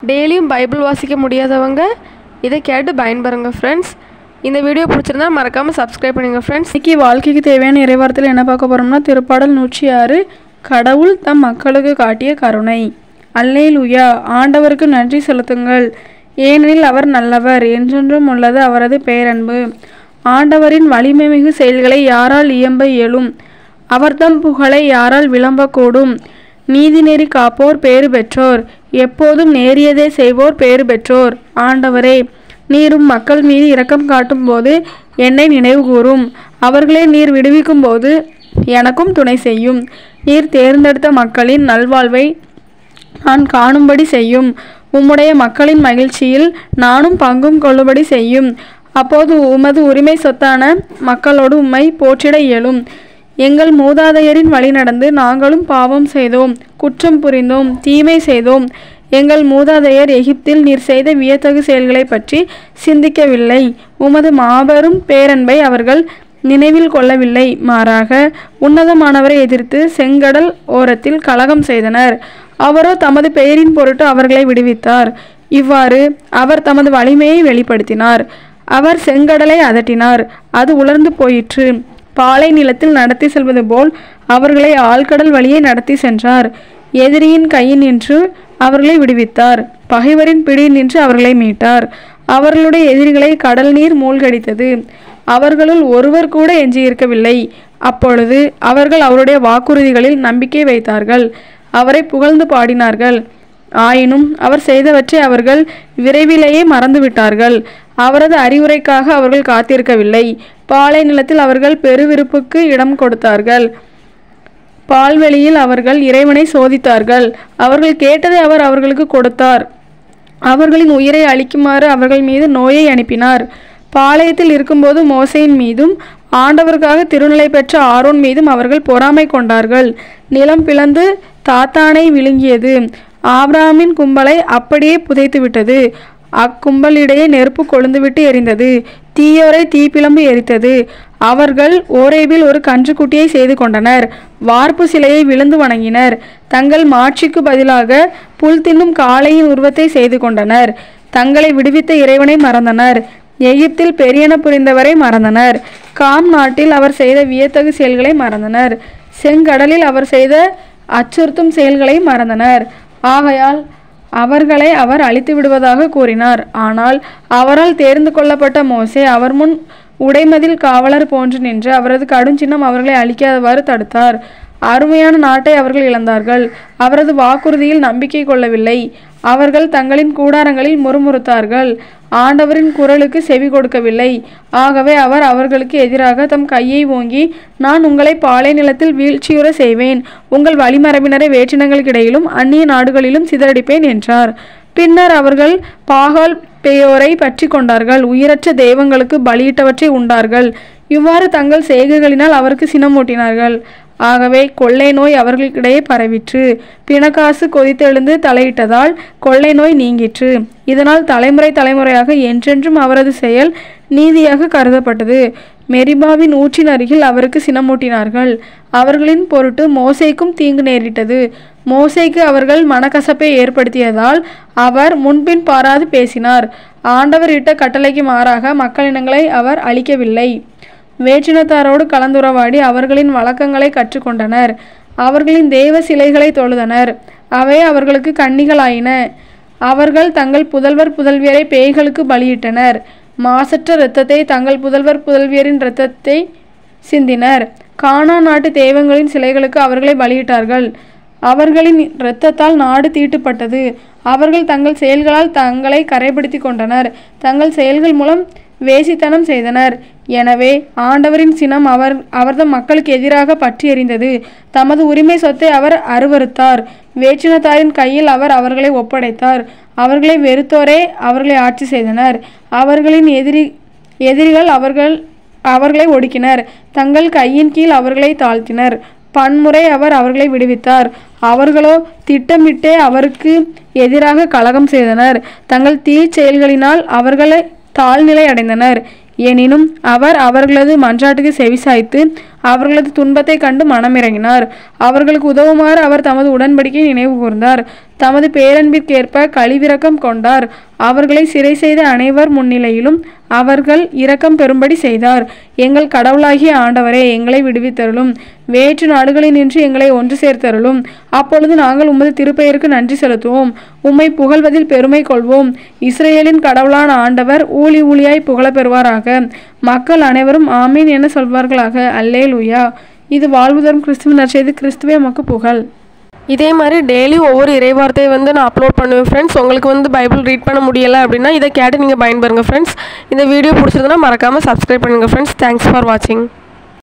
டெய்லியும் பைபிள் வாசிக்க முடியாதவங்க இதை கேட்டு பயன்பெறுங்க ஃப்ரெண்ட்ஸ். இந்த வீடியோ பிடிச்சிருந்தா மறக்காமல் சப்ஸ்கிரைப் பண்ணுங்க ஃப்ரெண்ட்ஸ். இன்றைக்கி வாழ்க்கைக்கு தேவையான இறைவார்த்தையில் என்ன பார்க்க போகிறோம்னா, திருப்பாடல் 106, கடவுள் தம் மக்களுக்கு காட்டிய கருணை. அல்லேலூயா, ஆண்டவருக்கு நன்றி செலுத்துங்கள், ஏனெனில் அவர் நல்லவர், என்றென்றும் உள்ளது அவரது பேரன்பு. ஆண்டவரின் வலிமை மிகு செயல்களை யாரால் இயம்ப இயலும்? அவர் தம் புகழை யாரால் விளம்பக்கூடும்? நீதிநெறி காப்போர் பேறு பெற்றோர், எப்போதும் நேரியதே செய்வோர் பேறு பெற்றோர். ஆண்டவரே, நீரும் மக்கள் மீது இரக்கம் காட்டும் போது என்னை நினைவு கூரும். அவர்களை நீர் விடுவிக்கும் போது எனக்கும் துணை செய்யும். நீர் தேர்ந்தெடுத்த மக்களின் நல்வாழ்வை நான் காணும்படி செய்யும். உம்முடைய மக்களின் மகிழ்ச்சியில் நானும் பங்கும் கொள்ளும்படி செய்யும். அப்போது உமது உரிமை சொத்தான மக்களோடு உம்மை போற்றிட இயலும். எங்கள் மூதாதையரின் வழி நடந்து நாங்களும் பாவம் செய்தோம், குற்றம் புரிந்தோம், தீமை செய்தோம். எங்கள் மூதாதையர் எகிப்தில் நீர் செய்த வியத்தகு செயல்களை பற்றி சிந்திக்கவில்லை. உமது மாபெரும் பேரன்பை அவர்கள் நினைவில் கொள்ளவில்லை. மாறாக உன்னதமானவரை எதிர்த்து செங்கடல் ஓரத்தில் கலகம் செய்தனர். அவரோ தமது பெயரின் பொருட்டு அவர்களை விடுவித்தார். இவ்வாறு அவர் தமது வலிமையை வெளிப்படுத்தினார். அவர் செங்கடலை அதட்டினார், அது உலர்ந்து போயிற்று. பாலை நிலத்தில் நடத்தி செல்வது போல் அவர்களை ஆழ்கடல் வழியே நடத்தி சென்றார். எதிரியின் கையில் நின்று அவர்களை விடுவித்தார். பகைவரின் பிடியில் நின்று அவர்களை மீட்டார். அவர்களுடைய எதிரிகளை கடல் நீர் மூழ்கடித்தது. அவர்களுள் ஒருவர் கூட எஞ்சியிருக்கவில்லை. அப்பொழுது அவர்கள் அவருடைய வாக்குறுதிகளில் நம்பிக்கை வைத்தார்கள், அவரை புகழ்ந்து பாடினார்கள். ஆயினும் அவர் செய்தவற்றை அவர்கள் விரைவிலேயே மறந்துவிட்டார்கள். அவரது அறிவுரைக்காக அவர்கள் காத்திருக்கவில்லை. பாலை நிலத்தில் அவர்கள் பெருவிருப்புக்கு இடம் கொடுத்தார்கள். பால்வெளியில் அவர்கள் இறைவனை சோதித்தார்கள். அவர்கள் கேட்டதை அவர் அவர்களுக்கு கொடுத்தார். அவர்களின் உயிரை அளிக்குமாறு அவர்கள் மீது நோயை அனுப்பினார். பாளையத்தில் இருக்கும்போது மோசேயின் மீதும் ஆண்டவருக்காக திருநிலை பெற்ற ஆரோன் மீதும் அவர்கள் பொறாமை கொண்டார்கள். நிலம் பிளந்து தாத்தானை விழுங்கியது. ஆபிரகாமின் கும்பலை அப்படியே புதைத்து விட்டது. அக்கும்பலிடையே நெருப்பு கொழுந்துவிட்டு எரிந்தது. தீயோரை தீப்பிழம்பு எரித்தது. அவர்கள் ஓரேபில் ஒரு கன்றுக்குட்டியை செய்து கொண்டனர். வார்ப்பு சிலையை விழுந்து வணங்கினர். தங்கள் மாட்சிக்கு பதிலாக புல் தின்னும் காளையின் உருவத்தை செய்து கொண்டனர். தங்களை விடுவித்த இறைவனை மறந்தனர். எகிப்தில் பெரியன புரிந்தவரை மறந்தனர். காம் நாட்டில் அவர் செய்த வியத்தகு செயல்களை மறந்தனர். செங்கடலில் அவர் செய்த அச்சுறுத்தும் செயல்களை மறந்தனர். ஆகையால் அவர்களை அவர் அழித்து விடுவதாக கூறினார். ஆனால் அவரால் தேர்ந்து கொள்ளப்பட்ட மோசே அவர் முன் உடைமதில் காவலர் போன்று நின்று அவரது கடுஞ்சின்னம் அவர்களை அழிக்காதவாறு தடுத்தார். அருமையான நாட்டை அவர்கள் இழந்தார்கள். அவரது வாக்குறுதியில் நம்பிக்கை கொள்ளவில்லை. அவர்கள் தங்களின் கூடாரங்களில் முறுமுறுத்தார்கள். ஆண்டவரின் குரலுக்கு செவி கொடுக்கவில்லை. ஆகவே அவர் அவர்களுக்கு எதிராக தம் கையை ஓங்கி, நான் உங்களை பாலை நிலத்தில் வீழ்ச்சியுற செய்வேன், உங்கள் வழிமரபினரை வேற்றினங்களுக்கிடையிலும் அந்நிய நாடுகளிலும் சிதறடிப்பேன் என்றார். பின்னர் அவர்கள் பாகால் பேயோரை பற்றி கொண்டார்கள். உயிரற்ற தெய்வங்களுக்கு பலியிட்டவற்றை உண்டார்கள். இவ்வாறு தங்கள் செய்கைகளினால் அவருக்கு சினமூட்டினார்கள். ஆகவே கொள்ளை நோய் அவர்களுக்கிடையே பரவிற்று. பிணக்காசு கொதித்தெழுந்து தலையிட்டதால் கொள்ளை நோய் நீங்கிற்று. இதனால் தலைமுறை தலைமுறையாக என்றென்றும் அவரது செயல் நீதியாக கருதப்பட்டது. மெரிபாவின் ஊற்றின் அருகில் அவருக்கு சினமூட்டினார்கள். அவர்களின் பொருட்டு மோசேக்கும் தீங்கு நேரிட்டது. மோசேக்கு அவர்கள் மனக்கசப்பை ஏற்படுத்தியதால் அவர் முன்பின் பாராது பேசினார். ஆண்டவர் இட்ட கட்டளைக்கு மாறாக மக்களினங்களை அவர் அழிக்கவில்லை. வேற்றினத்தாரோடு கலந்துறவாடி அவர்களின் வழக்கங்களை கற்றுக்கொண்டனர். அவர்களின் தெய்வ சிலைகளை தொழுதனர். அவை அவர்களுக்கு கன்னிகளாயின. அவர்கள் தங்கள் புதல்வர் புதல்வியரை பேய்களுக்கு பலியிட்டனர். மாசற்ற இரத்தத்தை தங்கள் புதல்வர் புதல்வியரின் இரத்தத்தை சிந்தினர். கானான் நாட்டு தெய்வங்களின் சிலைகளுக்கு அவர்களை பலியிட்டார்கள். அவர்களின் இரத்தத்தால் நாடு தீட்டுப்பட்டது. அவர்கள் தங்கள் செயல்களால் தங்களை கரைப்படுத்தி கொண்டனர். தங்கள் செயல்கள் மூலம் வேசித்தனம் செய்தனர். எனவே ஆண்டவரின் சினம் அவர்தம் மக்களுக்கு எதிராக பற்றி எறிந்தது. தமது உரிமை சொத்தை அவர் அருவருத்தார். வேற்றினத்தாரின் கையில் அவர் அவர்களை ஒப்படைத்தார். அவர்களை வெறுத்தோரே அவர்களை ஆட்சி செய்தனர். அவர்களின் எதிரிகள் அவர்களை ஒடுக்கினர். தங்கள் கையின் கீழ் அவர்களை தாழ்த்தினர். பன்முறை அவர் அவர்களை விடுவித்தார். அவர்களோ திட்டமிட்டே அவருக்கு எதிராக கலகம் செய்தனர். தங்கள் தீச் செயல்களினால் அவர்களை தாழ்நிலை அடைந்தனர். எனினும் அவர் அவர்களது மன்றாட்டுக்கு செவிசாய்த்து அவர்களது துன்பத்தை கண்டு மனமிறங்கினார். அவர்களுக்கு உதவுமாறு அவர் தமது உடன்படிக்கையை நினைவு கூர்ந்தார். தமது பேரன்பிற்கேற்ப கழிவிரக்கம் கொண்டார். அவர்களை சிறை செய்த அனைவர் முன்னிலையிலும் அவர்கள் இரக்கம் பெறும்படி செய்தார். எங்கள் கடவுளாகிய ஆண்டவரே, எங்களை விடுவித்தருளும். வேற்று நாடுகளில் நின்று எங்களை ஒன்று சேர்த்தருளும். அப்பொழுது நாங்கள் உமது திருப்பெயருக்கு நன்றி செலுத்துவோம். உம்மை புகழ்வதில் பெருமை கொள்வோம். இஸ்ரேலின் கடவுளான ஆண்டவர் ஊழி ஊழியாய் புகழ பெறுவாராக. மக்கள் அனைவரும் ஆமீன் என சொல்வார்களாக. அல்லேலூயா. இது வாழ்வு தரும் கிறிஸ்துவின் நற்செய்தி. கிறிஸ்துவே உமக்கு புகழ். இதே மாதிரி டெய்லி ஒவ்வொரு இறைவார்த்தையை நான் அப்லோட் பண்ணுவேன் ஃப்ரெண்ட்ஸ். உங்களுக்கு பைபிள் ரீட் பண்ண முடியலை அப்படின்னா இதை கேட்டு நீங்கள் பயன்பெறுங்க ஃப்ரெண்ட்ஸ். இந்த வீடியோ பிடிச்சிருந்தனா மறக்காமல் சப்ஸ்கிரைப் பண்ணுங்கள் ஃப்ரெண்ட்ஸ். தேங்க்ஸ் ஃபார் வாட்சிங்.